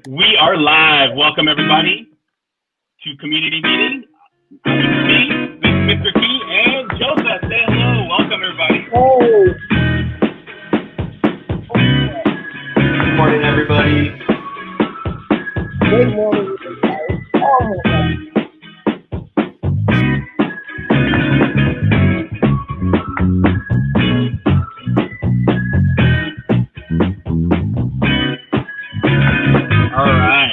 We are live. Welcome everybody to community meeting. This is Mr. T and Joseph. Say hello. Welcome everybody. Good morning, everybody. Good morning, guys. Oh my God. All right.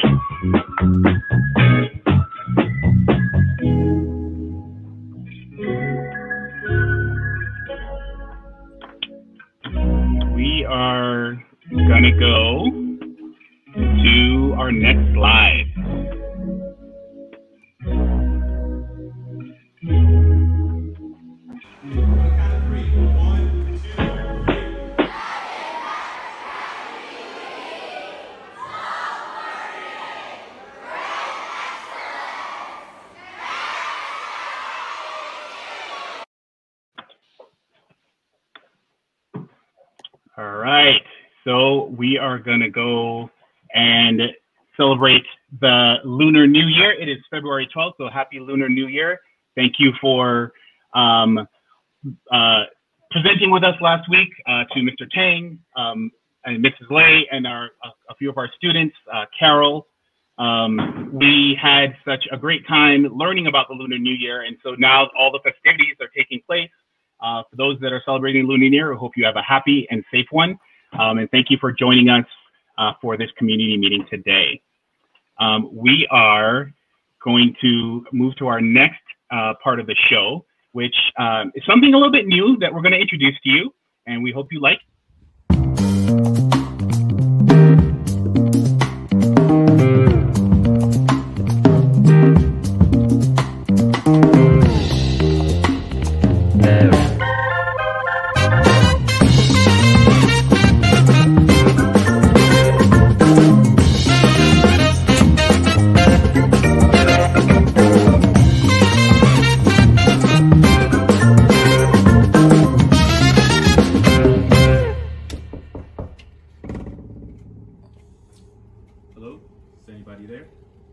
We are gonna go to our next slide. All right, so we are gonna go and celebrate the Lunar New Year. It is February 12th, so happy Lunar New Year. Thank you for presenting with us last week to Mr. Tang and Mrs. Lay and a few of our students, Carol. We had such a great time learning about the Lunar New Year, and so now all the festivities are taking place. For those that are celebrating Lunar New Year, I hope you have a happy and safe one. And thank you for joining us for this community meeting today. We are going to move to our next part of the show, which is something a little bit new that we're going to introduce to you, and we hope you like. Hello, is anybody there?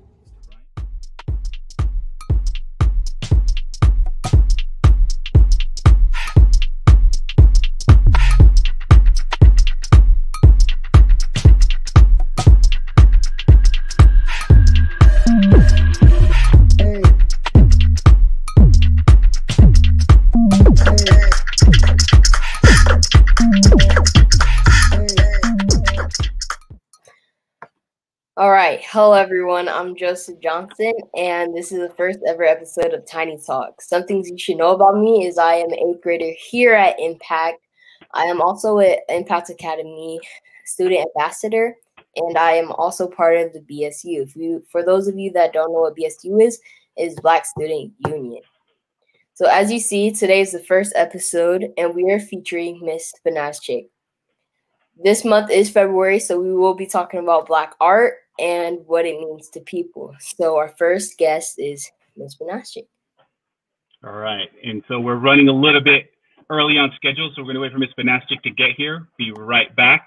All right. Hello, everyone. I'm Joseph Johnson, and this is the first ever episode of Tiny Talks. Some things you should know about me is I am an 8th grader here at Impact. I am also an Impact Academy student ambassador, and I am also part of the BSU. For those of you that don't know what BSU is Black Student Union. So as you see, today is the first episode, and we are featuring Miss Banashik. This month is February, so we will be talking about Black art and what it means to people. So our first guest is Ms. Banashik. All right, and so we're running a little bit early on schedule, so we're going to wait for Ms. Banashik to get here. Be right back.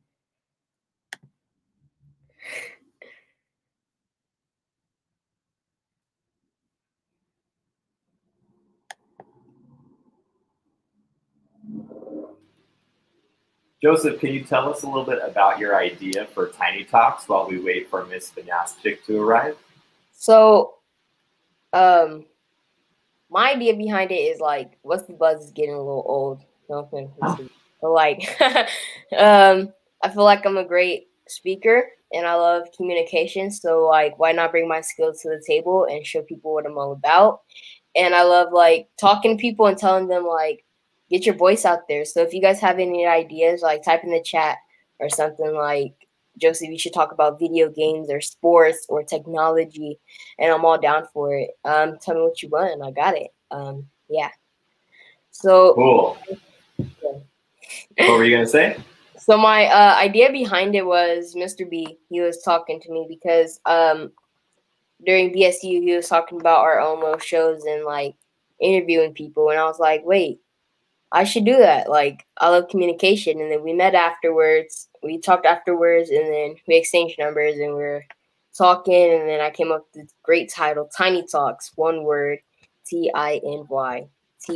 Joseph, can you tell us a little bit about your idea for Tiny Talks while we wait for Miss Banashik to arrive? So, my idea behind it is like, What's the Buzz is getting a little old. No offense. But like, I feel like I'm a great speaker and I love communication. So like, why not bring my skills to the table and show people what I'm all about? And I love like talking to people and telling them like, get your voice out there. So if you guys have any ideas, like type in the chat or something like, Joseph, you should talk about video games or sports or technology, and I'm all down for it. Tell me what you want, and I got it. Yeah. So Cool. What were you gonna say? So my idea behind it was Mr. B. He was talking to me because during BSU he was talking about our own little shows and like interviewing people, and I was like, wait, I should do that. Like, I love communication. And then we met afterwards we talked afterwards, and then we exchanged numbers, and we were talking, and then I came up with the great title, Tiny Talks, one word, TinyTalk.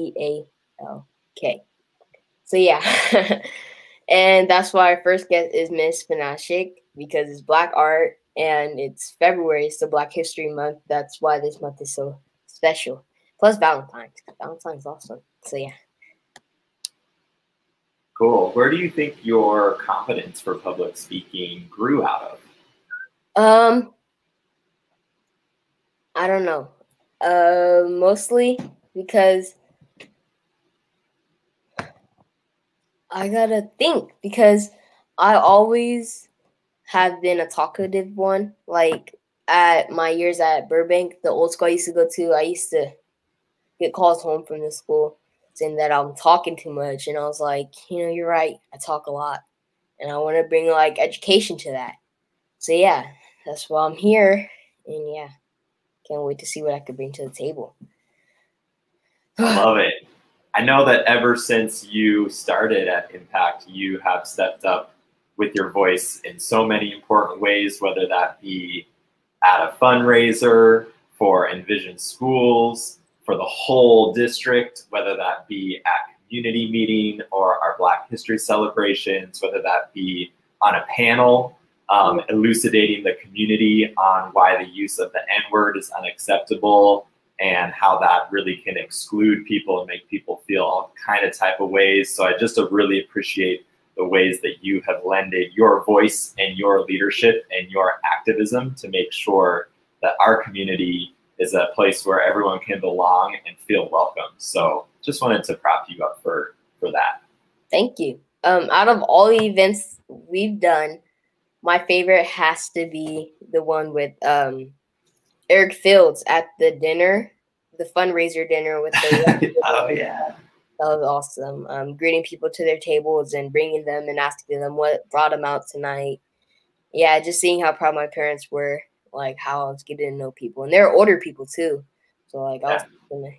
So yeah, and that's why our first guest is Miss Panashik, because it's Black art and it's February, it's the Black History Month. That's why this month is so special. Plus Valentine's. Valentine's awesome. So yeah. Cool. Where do you think your competence for public speaking grew out of? I don't know. Mostly because I gotta think, because I always have been a talkative one. Like at my years at Burbank, the old school I used to go to, I used to get calls home from the school saying that I'm talking too much. And I was like, you're right. I talk a lot. And I want to bring like education to that. So yeah, that's why I'm here. And yeah, can't wait to see what I could bring to the table. I love it. I know that ever since you started at Impact, you have stepped up with your voice in so many important ways, whether that be at a fundraiser for Envision Schools, for the whole district, whether that be at community meeting or our Black History celebrations, whether that be on a panel elucidating the community on why the use of the N-word is unacceptable and how that really can exclude people and make people feel all kind of type of ways. So I just really appreciate the ways that you have lended your voice and your leadership and your activism to make sure that our community is a place where everyone can belong and feel welcome. So just wanted to prop you up for that. Thank you. Out of all the events we've done, my favorite has to be the one with Eric Fields at the dinner, the fundraiser dinner with the oh yeah, that was awesome. Greeting people to their tables and bringing them and asking them what brought them out tonight. Yeah, just seeing how proud my parents were, like how I was getting to know people, and they're older people too. So like I was,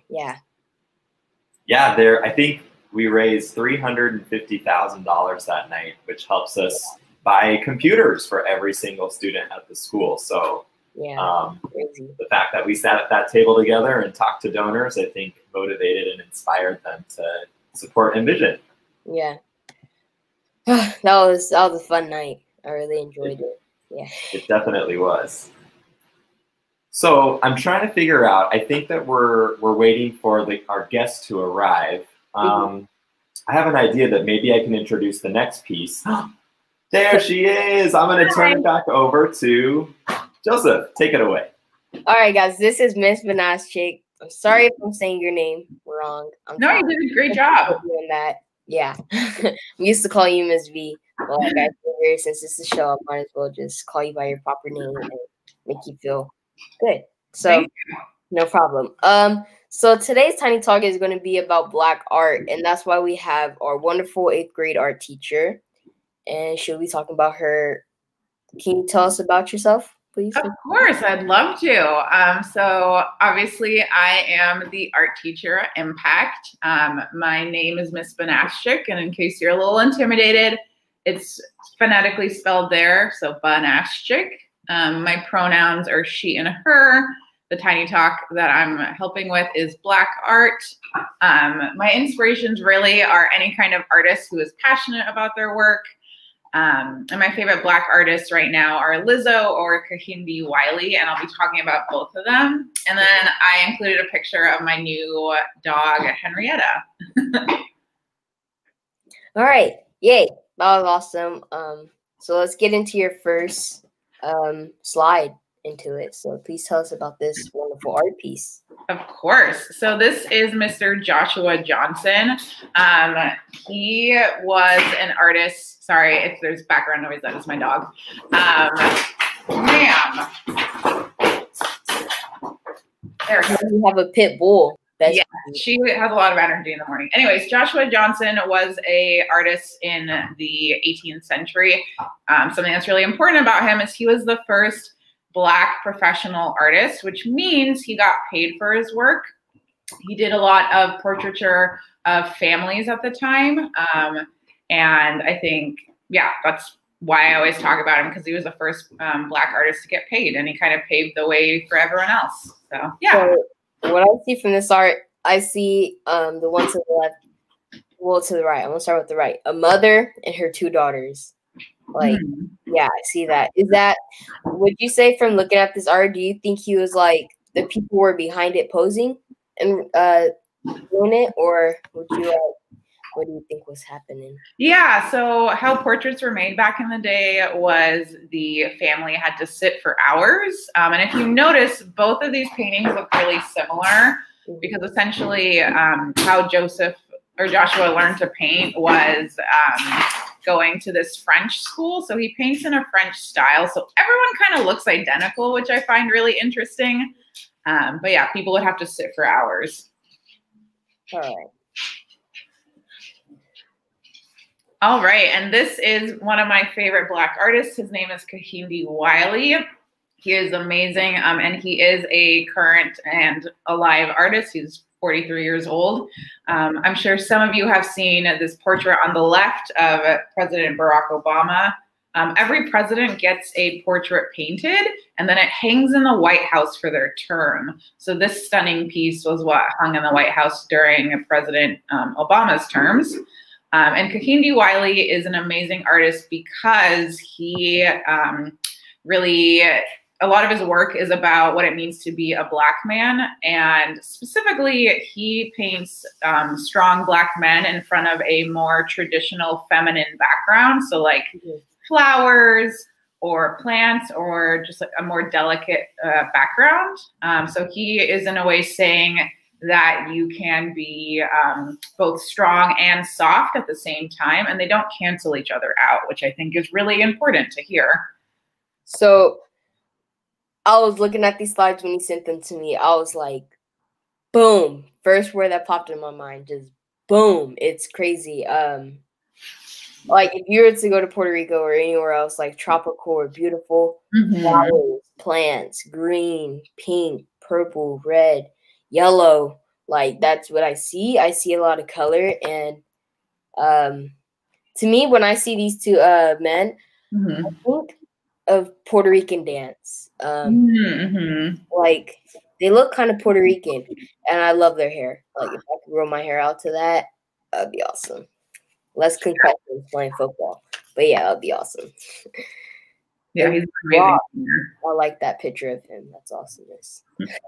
yeah. There, I think we raised $350,000 that night, which helps us buy computers for every single student at the school. So. Yeah, the fact that we sat at that table together and talked to donors, I think motivated and inspired them to support Envision. Yeah. that was a fun night. I really enjoyed it. Yeah. It definitely was. So I'm trying to figure out, I think that we're waiting for our guest to arrive. I have an idea that maybe I can introduce the next piece. There she is. I'm going to turn it back over to Joseph. Take it away. All right, guys. This is Miss Vanashik. I'm sorry if I'm saying your name wrong. No, you did a great job. Doing that. Yeah. I'm used to calling you Miss V. Well, like I figured since this is a show, I might as well just call you by your proper name and make you feel good. So, no problem. So today's Tiny Talk is going to be about Black art, and that's why we have our wonderful 8th grade art teacher, and she'll be talking about her. Can you tell us about yourself, please? Of course, I'd love to. So obviously I am the art teacher at Impact. My name is Miss Banashik, and in case you're a little intimidated, it's phonetically spelled there, so Banashik. My pronouns are she and her. The Tiny Talk that I'm helping with is Black art. My inspirations really are any kind of artist who is passionate about their work. And my favorite Black artists right now are Lizzo or Kehinde Wiley, and I'll be talking about both of them. And then I included a picture of my new dog, Henrietta. All right. Yay. That was awesome. So let's get into your first slide into it. So please tell us about this wonderful art piece. Of course. So this is Mr. Joshua Johnson. He was an artist. Sorry if there's background noise, that is my dog. Ma'am. There we go. You have a pit bull. Yeah, she has a lot of energy in the morning. Anyways, Joshua Johnson was an artist in the 18th century. Something that's really important about him is he was the first Black professional artist, which means he got paid for his work. He did a lot of portraiture of families at the time. And I think, yeah, that's why I always talk about him, because he was the first Black artist to get paid, and he kind of paved the way for everyone else. So yeah. So what I see from this art, I see the one to the left, well, to the right. I'm gonna start with the right. A mother and her 2 daughters. Like, yeah, I see that. Is that, would you say from looking at this art, do you think he was like, the people were behind it posing and doing it, or would you what do you think was happening? Yeah, so how portraits were made back in the day was the family had to sit for hours. And if you notice, both of these paintings look really similar, because essentially how Joshua learned to paint was going to this French school. So he paints in a French style. So everyone kind of looks identical, which I find really interesting. But yeah, people would have to sit for hours. All right. All right, and this is one of my favorite Black artists. His name is Kehinde Wiley. He is amazing, and he is a current and alive artist. He's 43 years old. I'm sure some of you have seen this portrait on the left of President Barack Obama. Every president gets a portrait painted, and then it hangs in the White House for their term. So this stunning piece was what hung in the White House during President Obama's terms. And Kehinde Wiley is an amazing artist because he really, a lot of his work is about what it means to be a Black man. And specifically, he paints strong Black men in front of a more traditional feminine background. So like flowers or plants or just like a more delicate background. So he is in a way saying that you can be both strong and soft at the same time, and they don't cancel each other out, which I think is really important to hear. So I was looking at these slides when he sent them to me. I was like, boom. First word that popped in my mind, just boom. It's crazy. Like if you were to go to Puerto Rico or anywhere else, like tropical or beautiful, flowers, plants, green, pink, purple, red, yellow, like that's what I see. I see a lot of color, and to me, when I see these 2 men, I think of Puerto Rican dance. Like they look kind of Puerto Rican, and I love their hair. Like if I could grow my hair out to that, that'd be awesome. Less concussions playing football, but yeah, that'd be awesome. Yeah, he's amazing. I like that picture of him. That's awesomeness.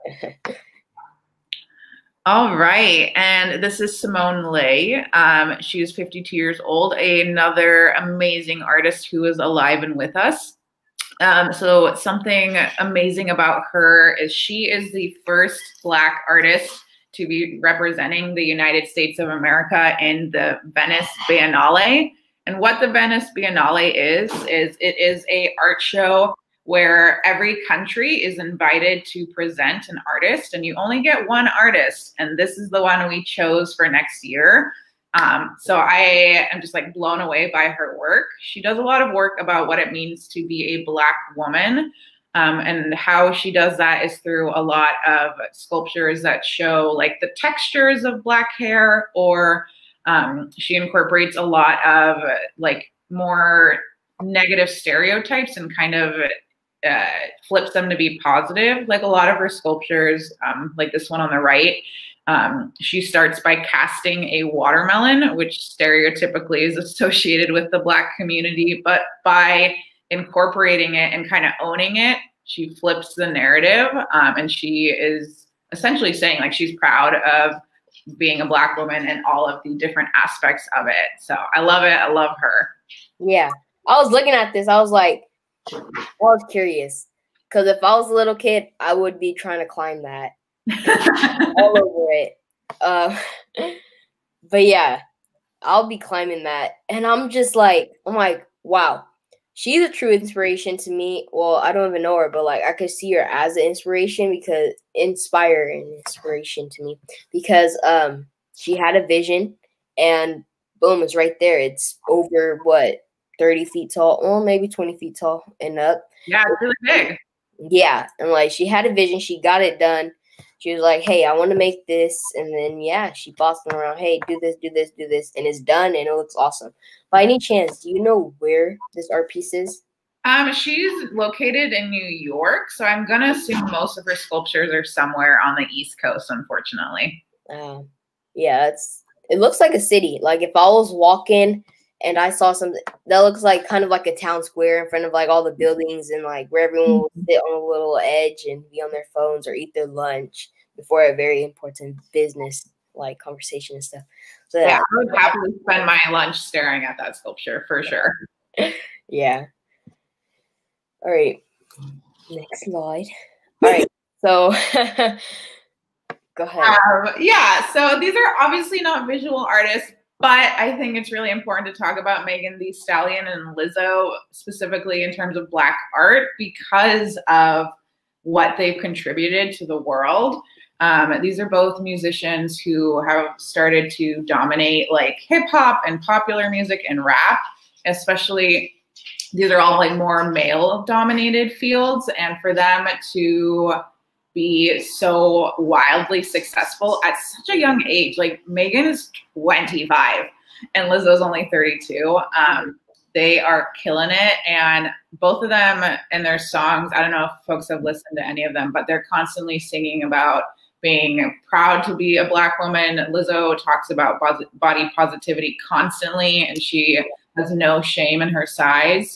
All right, and this is Simone Leigh. She is 52 years old, another amazing artist who is alive and with us. So something amazing about her is she is the first Black artist to be representing the United States of America in the Venice Biennale. And what the Venice Biennale is it is a art show where every country is invited to present an artist, and you only get one artist, and this is the one we chose for next year. So I am just like blown away by her work. She does a lot of work about what it means to be a Black woman, and how she does that is through a lot of sculptures that show like the textures of Black hair, or she incorporates a lot of like more negative stereotypes and kind of flips them to be positive. Like a lot of her sculptures, like this one on the right, she starts by casting a watermelon, which stereotypically is associated with the Black community, but by incorporating it and kind of owning it, she flips the narrative, and she is essentially saying like she's proud of being a Black woman and all of the different aspects of it. So I love it. I love her. Yeah, I was looking at this. I was like, I was curious, because if I was a little kid, I would be trying to climb that all over it. But yeah, I'll be climbing that, and I'm like, wow, she's a true inspiration to me. Well, I don't even know her, but like I could see her as an inspiration, because inspiration to me, because she had a vision, and boom, it's right there. It's over what, 30 feet tall, well, maybe 20 feet tall and up. Yeah, it's really big. Yeah, and like she had a vision, she got it done, she was like, hey, I want to make this. And then, yeah, she bossed them around. Hey, do this, do this, do this. And it's done, and it looks awesome. By any chance, do you know where this art piece is? She's located in New York, so I'm going to assume most of her sculptures are somewhere on the East Coast, unfortunately. Yeah, it looks like a city. Like if I was walking and I saw something that looks like kind of like a town square in front of like all the buildings and like where everyone will sit on a little edge and be on their phones or eat their lunch before a very important business like conversation and stuff. So yeah, I would happily spend my lunch staring at that sculpture for sure. Yeah. All right. Next slide. All right. So go ahead. Yeah. So these are obviously not visual artists, but I think it's really important to talk about Megan Thee Stallion and Lizzo specifically in terms of Black art because of what they've contributed to the world. These are both musicians who have started to dominate like hip hop and popular music and rap, especially. These are all like more male dominated fields, and for them to be so wildly successful at such a young age, like Megan is 25 and Lizzo's only 32. They are killing it, and both of them and their songs, I don't know if folks have listened to any of them, but they're constantly singing about being proud to be a Black woman. Lizzo talks about body positivity constantly, and she has no shame in her size.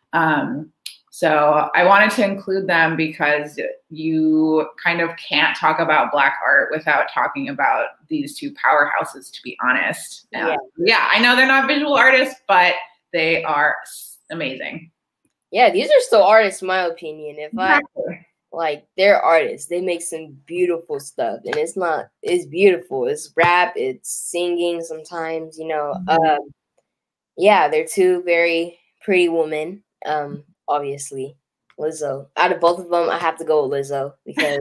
So I wanted to include them because you kind of can't talk about Black art without talking about these two powerhouses, to be honest. Yeah, I know they're not visual artists, but they are amazing. Yeah, these are still artists, in my opinion. Like they're artists, they make some beautiful stuff, and it's beautiful. It's rap, it's singing sometimes, you know. Yeah, they're two very pretty women. Obviously, Lizzo. Out of both of them, I have to go with Lizzo because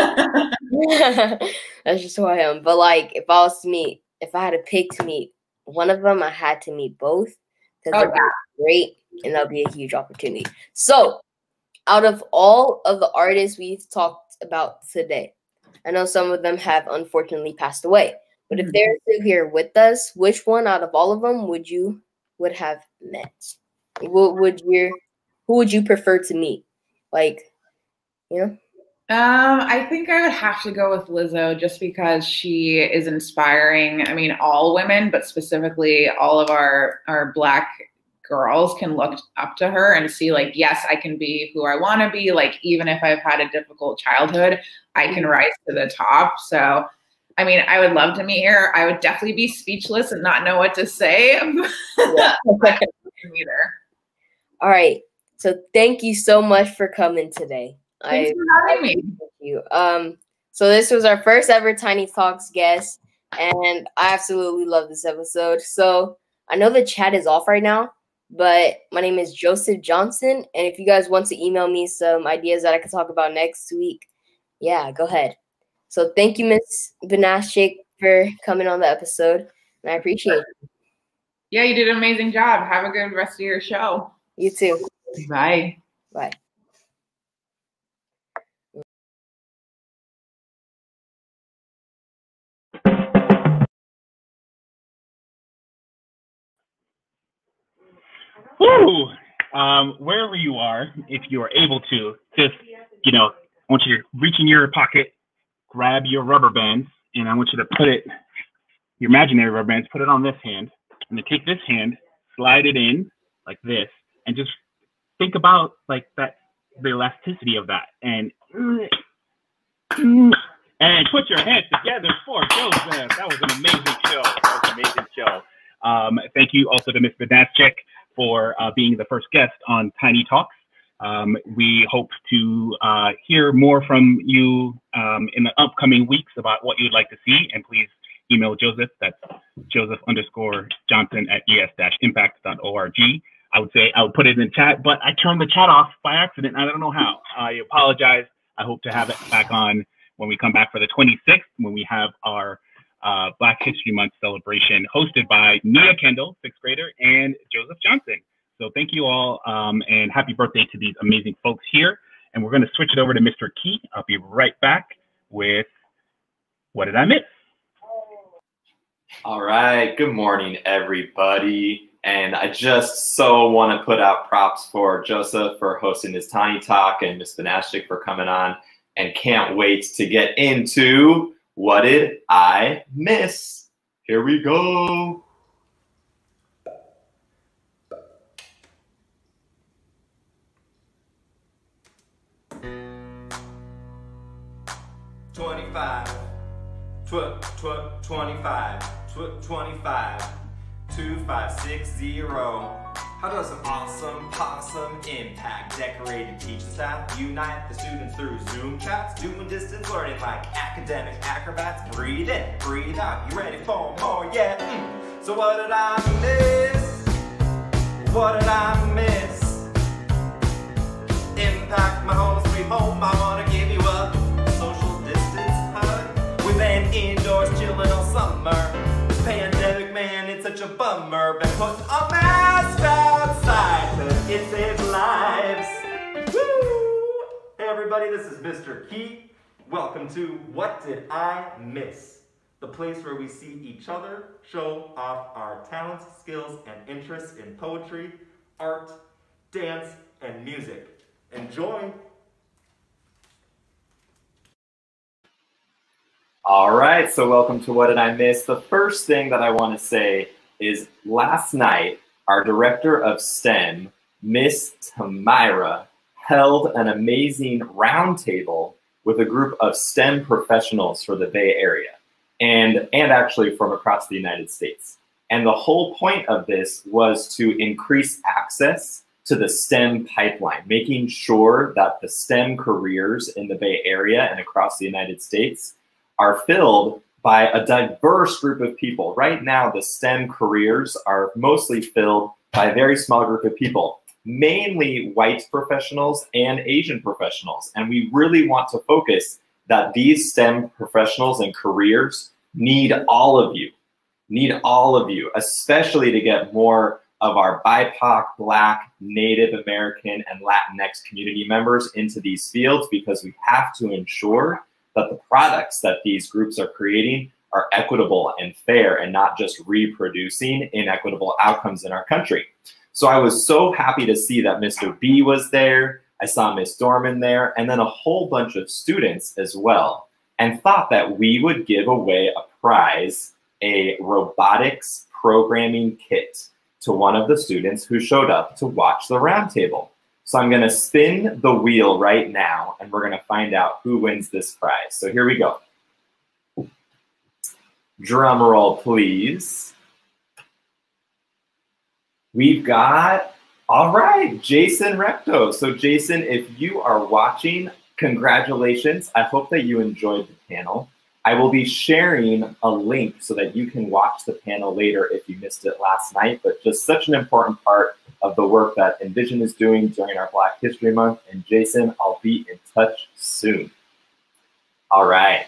that's just who I am. But like, if I had to pick to meet one of them, I had to meet both because they're great, and that'll be a huge opportunity. So, out of all of the artists we've talked about today, I know some of them have unfortunately passed away. But if they're still here with us, which one out of all of them would have met? Who would you prefer to meet? Like, you know? I think I would have to go with Lizzo just because she is inspiring. I mean, all women, but specifically all of our Black girls can look up to her and see like, yes, I can be who I want to be. Like, even if I've had a difficult childhood, I can rise to the top. So, I mean, I would love to meet her. I would definitely be speechless and not know what to say. Either. All right. So thank you so much for coming today. Thanks for having me. Thank you. So this was our first ever Tiny Talks guest, and I absolutely love this episode. So I know the chat is off right now, but my name is Joseph Johnson, and if you guys want to email me some ideas that I could talk about next week, yeah, go ahead. So thank you, Miss Banashik, for coming on the episode, and I appreciate it. Yeah, you did an amazing job. Have a good rest of your show. You too. Bye. Bye. Woo! Wherever you are, if you are able to, just, I want you to reach in your pocket, grab your rubber bands, and I want you to put it, your imaginary rubber bands, put it on this hand, and then take this hand, slide it in like this, and just think about like that, the elasticity of that, and put your hands together for Joseph. That was an amazing show. Thank you also to Ms. Banashik for being the first guest on Tiny Talks. We hope to hear more from you in the upcoming weeks about what you'd like to see, and please email Joseph. That's Joseph_Johnson@es-impact.org. I would put it in the chat, but I turned the chat off by accident. I don't know how. I apologize. I hope to have it back on when we come back for the 26th, when we have our Black History Month celebration hosted by Nia Kendall, 6th grader, and Joseph Johnson. So thank you all, and happy birthday to these amazing folks here. And we're going to switch it over to Mr. Key. I'll be right back with What Did I Miss? All right, good morning, everybody. And I just so want to put out props for Joseph for hosting this Tiny Talk and Ms. Banashik for coming on, and can't wait to get into What Did I Miss? Here we go. $25, 2560. How does an awesome possum impact decorated teaching staff unite the students through Zoom chats, doing distance learning like academic acrobats? Breathe in, breathe out, you ready for more? Yeah. So what did I miss? What did I miss? Impact, my home sweet home. I wanna give you a social distance hug. We've been indoors chilling all summer. Pandemic, man, it's such a bummer. Been putting a mask outside, but it saves lives. Woo! Hey everybody, this is Mr. Key. Welcome to What Did I Miss? The place where we see each other show off our talents, skills, and interests in poetry, art, dance, and music. Enjoy! All right, so welcome to What Did I Miss? The first thing that I want to say is last night, our director of STEM, Miss Tamira, held an amazing roundtable with a group of STEM professionals for the Bay Area and actually from across the United States. And the whole point of this was to increase access to the STEM pipeline, making sure that the STEM careers in the Bay Area and across the United States are filled by a diverse group of people. Right now, the STEM careers are mostly filled by a very small group of people, mainly white professionals and Asian professionals. And we really want to focus that these STEM professionals and careers need all of you, especially to get more of our BIPOC, Black, Native American, and Latinx community members into these fields, because we have to ensure that the products that these groups are creating are equitable and fair and not just reproducing inequitable outcomes in our country. So I was so happy to see that Mr. B was there. I saw Miss Dorman there, and then a whole bunch of students as well, and thought that we would give away a prize, a robotics programming kit, to one of the students who showed up to watch the roundtable. So I'm gonna spin the wheel right now, and we're gonna find out who wins this prize. So here we go. Drum roll, please. We've got, all right, Jason Recto. So Jason, if you are watching, congratulations. I hope that you enjoyed the panel. I will be sharing a link so that you can watch the panel later if you missed it last night, but just such an important part of the work that Envision is doing during our Black History Month. And Jason, I'll be in touch soon. All right.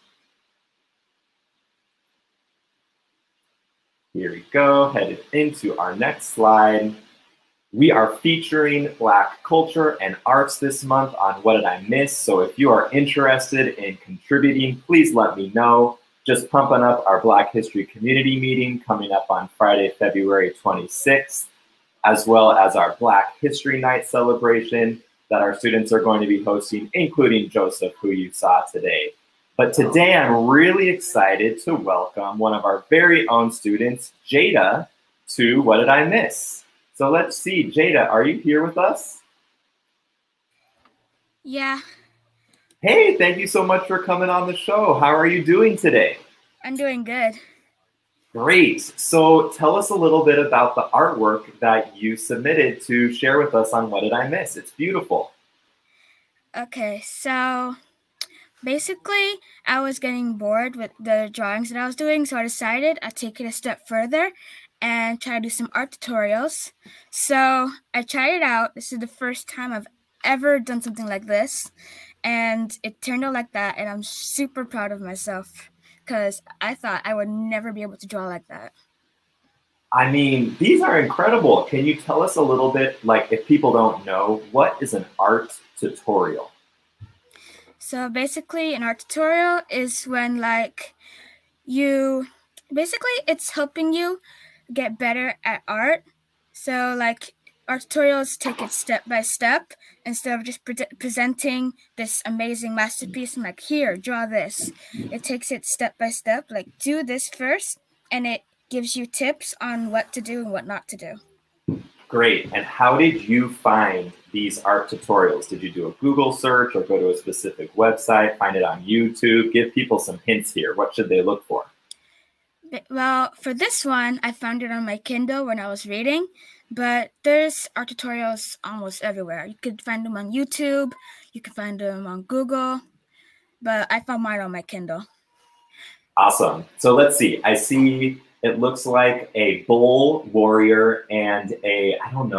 Here we go, headed into our next slide. We are featuring Black culture and arts this month on What Did I Miss? So if you are interested in contributing, please let me know. Just pumping up our Black History Community Meeting coming up on Friday, February 26th, as well as our Black History Night celebration that our students are going to be hosting, including Joseph, who you saw today. But today I'm really excited to welcome one of our very own students, Jada, to What Did I Miss? So let's see, Jada, are you here with us? Yeah. Hey, thank you so much for coming on the show. How are you doing today? I'm doing good. Great. So tell us a little bit about the artwork that you submitted to share with us on What Did I Miss? It's beautiful. Okay, so basically, I was getting bored with the drawings that I was doing, so I decided I'd take it a step further and try to do some art tutorials. So I tried it out. This is the first time I've ever done something like this, and it turned out like that, and I'm super proud of myself because I thought I would never be able to draw like that. I mean, these are incredible. Can you tell us a little bit, like if people don't know, what is an art tutorial? So basically, an art tutorial is when like it's helping you get better at art. So like art tutorials take it step by step instead of just presenting this amazing masterpiece and like, here, draw this. It takes it step by step, like do this first, and it gives you tips on what to do and what not to do. Great. And how did you find these art tutorials? Did you do a Google search or go to a specific website, find it on YouTube? Give people some hints here. What should they look for? Well, for this one, I found it on my Kindle when I was reading, but there's art tutorials almost everywhere. You could find them on YouTube, you can find them on Google, but I found mine on my Kindle. Awesome. So let's see. I see it looks like a bull warrior and a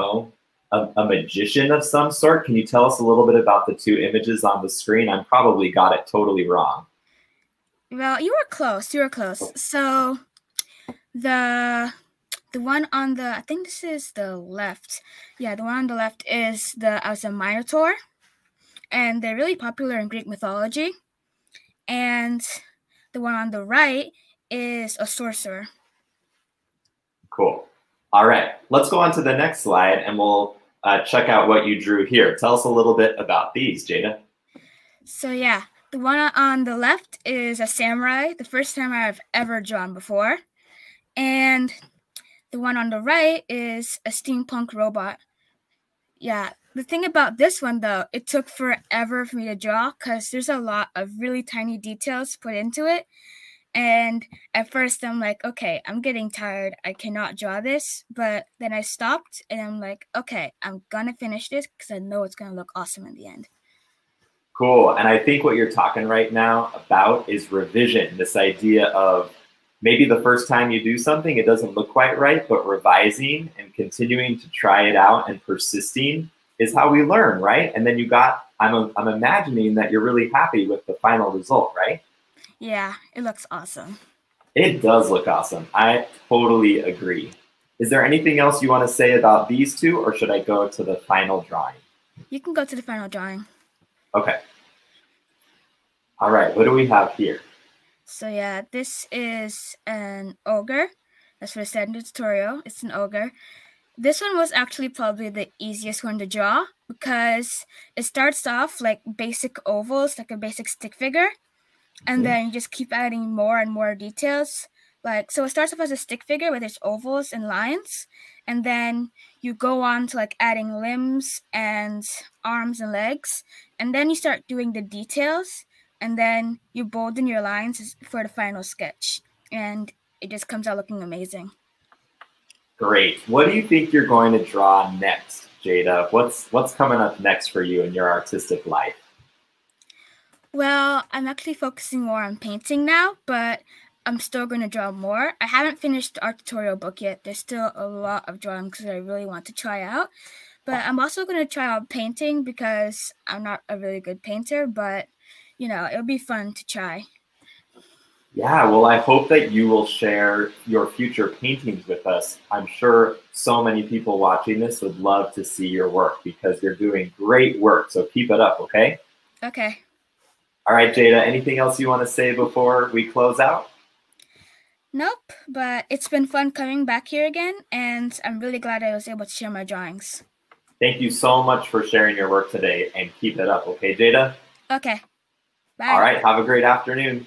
magician of some sort. Can you tell us a little bit about the two images on the screen? I probably got it totally wrong. Well, you were close. You were close. So the one on the, I think this is the left. Yeah, the one on the left is as a Minotaur, and they're really popular in Greek mythology. And the one on the right is a sorcerer. Cool. All right, let's go on to the next slide and we'll check out what you drew here. Tell us a little bit about these, Jada. So yeah, the one on the left is a samurai, the first samurai I've ever drawn before. And the one on the right is a steampunk robot. Yeah, the thing about this one though, it took forever for me to draw because there's a lot of really tiny details put into it. And at first I'm like, okay, I'm getting tired. I cannot draw this. But then I stopped and I'm like, okay, I'm gonna finish this because I know it's gonna look awesome in the end. Cool. And I think what you're talking right now about is revision, this idea of maybe the first time you do something, it doesn't look quite right, but revising and continuing to try it out and persisting is how we learn, right? And then I'm imagining that you're really happy with the final result, right? Yeah, it looks awesome. It does look awesome. I totally agree. Is there anything else you want to say about these two, or should I go to the final drawing? You can go to the final drawing. Okay. All right, what do we have here? So yeah, this is an ogre. That's for the standard tutorial. It's an ogre. This one was actually probably the easiest one to draw because it starts off like basic ovals, like a basic stick figure. And then you just keep adding more and more details. So it starts off as a stick figure with its ovals and lines. And then you go on to like adding limbs and arms and legs. And then you start doing the details. And then you bolden your lines for the final sketch. And it just comes out looking amazing. Great. What do you think you're going to draw next, Jada? What's coming up next for you in your artistic life? Well, I'm actually focusing more on painting now, but I'm still going to draw more. I haven't finished the art tutorial book yet. There's still a lot of drawings that I really want to try out. But I'm also going to try out painting because I'm not a really good painter, but, it'll be fun to try. Yeah, well, I hope that you will share your future paintings with us. I'm sure so many people watching this would love to see your work because you're doing great work. So keep it up, okay? Okay. All right, Jada, anything else you want to say before we close out? Nope, but it's been fun coming back here again, and I'm really glad I was able to share my drawings. Thank you so much for sharing your work today, and keep it up, okay, Jada? Okay. Bye. All right, have a great afternoon.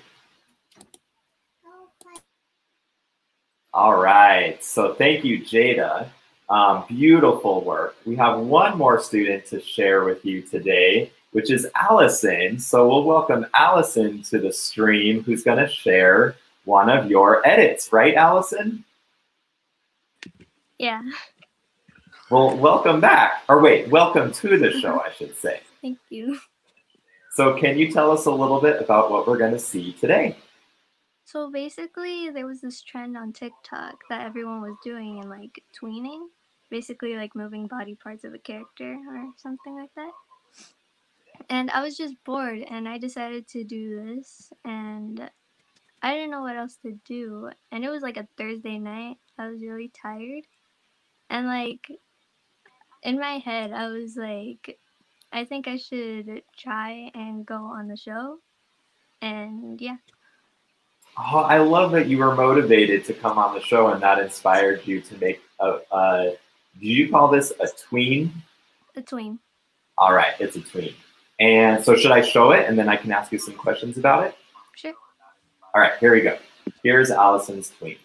All right, so thank you, Jada. Beautiful work. We have one more student to share with you today, which is Allison. So we'll welcome Allison to the stream, who's going to share one of your edits, right, Allison? Yeah. Well, welcome back. Or wait, welcome to the show, I should say. Thank you. So can you tell us a little bit about what we're going to see today? So basically, there was this trend on TikTok that everyone was doing and like tweening, basically like moving body parts of a character or something like that. And I was just bored and I decided to do this and I didn't know what else to do. And it was like a Thursday night. I was really tired. And like in my head, I was like, I think I should try and go on the show. And yeah. Oh, I love that you were motivated to come on the show and that inspired you to make do you call this a tween? A tween. All right, it's a tween. And so should I show it and then I can ask you some questions about it? Sure. All right, here we go. Here's Allison's tween.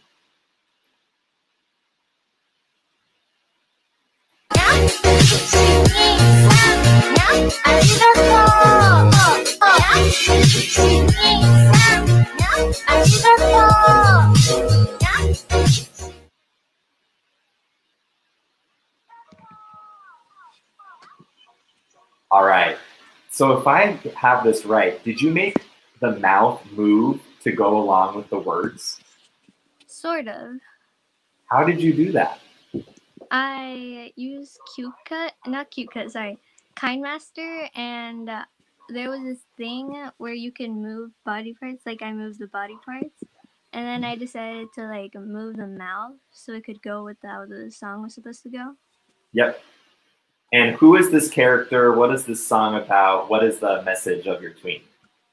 All right. So if I have this right, did you make the mouth move to go along with the words? Sort of. How did you do that? I used KindMaster, and there was this thing where you can move body parts, like I moved the body parts, and then I decided to like move the mouth so it could go with how the song was supposed to go. Yep. And who is this character? What is this song about? What is the message of your tween?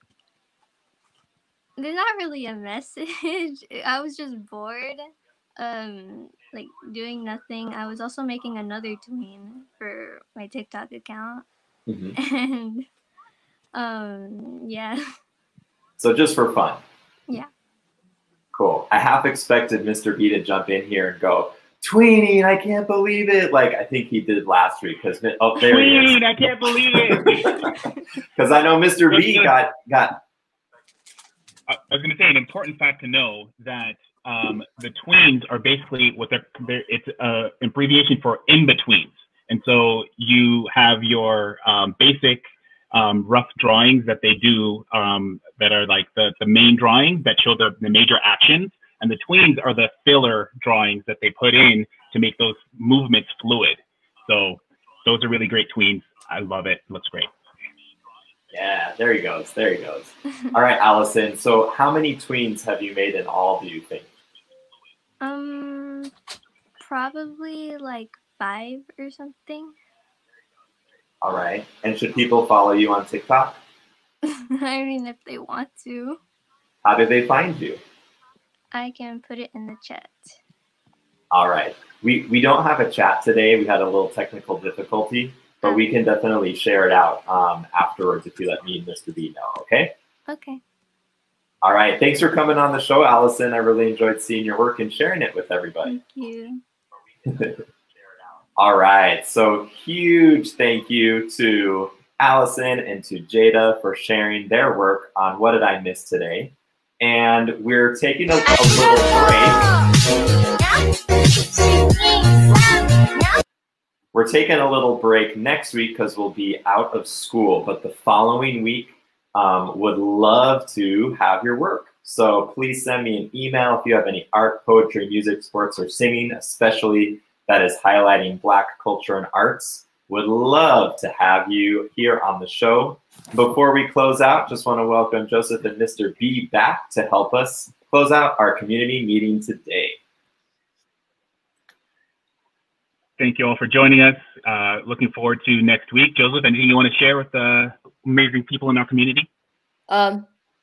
There's not really a message. I was just bored, like doing nothing. I was also making another tween for my TikTok account. Mm-hmm. And yeah. So just for fun. Yeah. Cool. I half expected Mr. B to jump in here and go, "Tweening, I can't believe it!" Like I think he did last week because there he is. I can't believe it. Because I know Mr. B got. I was going to say an important fact to know that the tweens are basically what it's an abbreviation for in-betweens. And so you have your basic rough drawings that they do that are like the main drawings that show the major actions. And the tweens are the filler drawings that they put in to make those movements fluid. So those are really great tweens. I love it. It looks great. Yeah, there he goes. There he goes. All right, Allison. So how many tweens have you made in all, do you think? Probably like 5 or something. All right. And should people follow you on TikTok? I mean, if they want to. How do they find you? I can put it in the chat. All right. We don't have a chat today. We had a little technical difficulty, but we can definitely share it out afterwards if you let me and Mr. B know, okay? Okay. All right. Thanks for coming on the show, Allison. I really enjoyed seeing your work and sharing it with everybody. Thank you. All right. So huge thank you to Allison and to Jada for sharing their work on What Did I Miss Today? And we're taking a little break. We're taking a little break next week because we'll be out of school, but the following week would love to have your work. So please send me an email if you have any art, poetry, music, sports, or singing, especially that is highlighting Black culture and arts. Would love to have you here on the show. Before we close out, just want to welcome Joseph and Mr. B back to help us close out our community meeting today. Thank you all for joining us. Looking forward to next week. Joseph, anything you want to share with the amazing people in our community? Hi.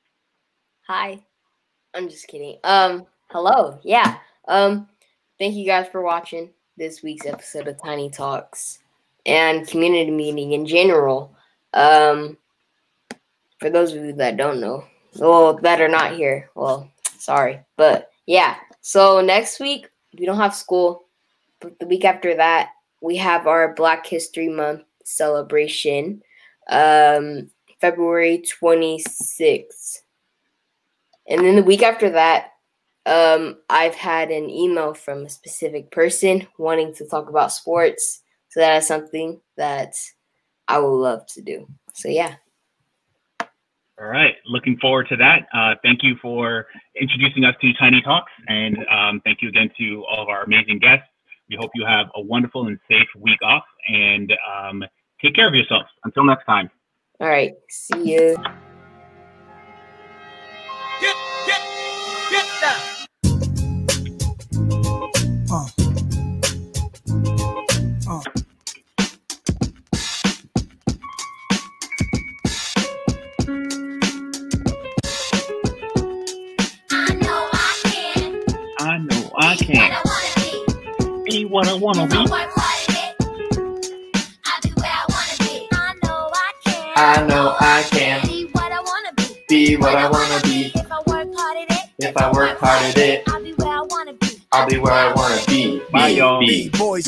I'm just kidding. Hello. Yeah. Thank you guys for watching this week's episode of Tiny Talks and community meeting in general. For those of you that don't know, well, that are not here, well, sorry. But yeah, so next week, we don't have school. But the week after that, we have our Black History Month celebration, February 26th. And then the week after that, I've had an email from a specific person wanting to talk about sports. So that is something that I would love to do. So yeah. All right. Looking forward to that. Thank you for introducing us to Tiny Talks. And thank you again to all of our amazing guests. We hope you have a wonderful and safe week off. And take care of yourselves. Until next time. All right. See you. Get down. what I wanna be. I know I can Be what I wanna be. be what I wanna be. If I work hard at it, If I work hard at it, I'll be where I wanna be. I'll be where I wanna be. Bye, y'all. Be. Boys